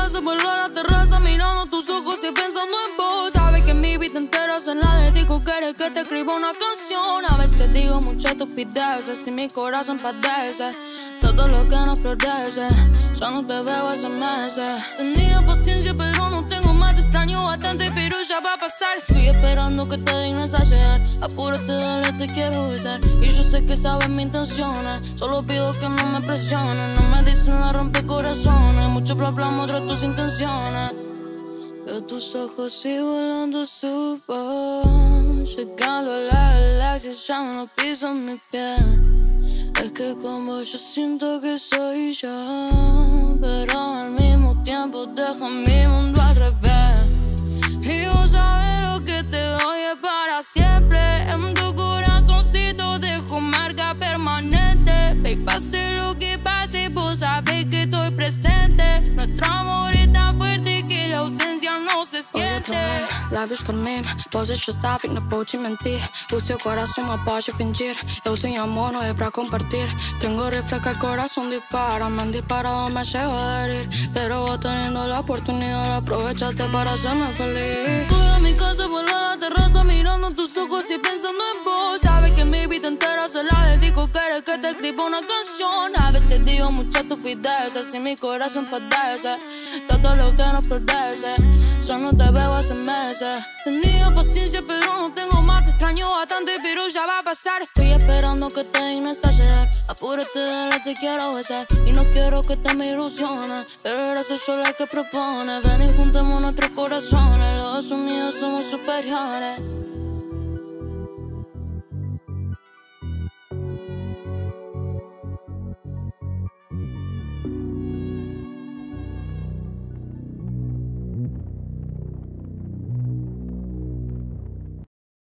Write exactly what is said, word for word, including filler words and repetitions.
casa por la terraza, mirando tus ojos y pensando en vos. Sabes que mi vida entera se la dedico, quieres que te escriba una canción. A veces digo muchas estupideces y mi corazón padece todo lo que no florece. Ya no te veo hace meses. Tenía paciencia pero no tengo más. Te extraño bastante pero ya va a pasar. Estoy esperando que te dignes a llegar. Apúrate, dale, te quiero besar. Y yo sé que sabes mis intenciones. Solo pido que no me presiones. No me dicen la rompecorazones. Mucho bla bla muestra tus intenciones. Veo tus ojos y volando su voz. Llegando a la galaxia ya no piso mi pie. Es que como yo siento que soy yo, pero al mismo tiempo deja mi mundo al revés. Y vos sabes lo que te doy es para siempre. En tu corazoncito dejo marca permanente. Baby, pase lo que pase, vos sabés que estoy presente. Nuestro amor es tan fuerte que la ausencia no se siente. Labios con mim, poses de staff, não vou te mentir. O seu coração não pode fingir. Eu tenho amor, não é pra compartir. Tengo rifle que el corazón dispara. Me han disparado, me llevo a herir. Pero vos teniendo la oportunidad, la aprovechaste para hacerme feliz. Estoy en mi casa por la terraza, mirando tus ojos y pensando en vos. Sabes que mi vida entera se la dedico, quieres que te escriba una canción. A veces digo muchas estupideces y mi corazón padece todo lo que no florece. Ya no te veo hace meses. Tenía paciencia pero no tengo más. Te extraño bastante pero ya va a pasar. Estoy esperando que te dignes a llegar. Apúrate, dale, te quiero besar. Y no quiero que te me ilusiones, pero eres yo la que propone. Ven y juntemos nuestros corazones. Los dos unidos somos superiores.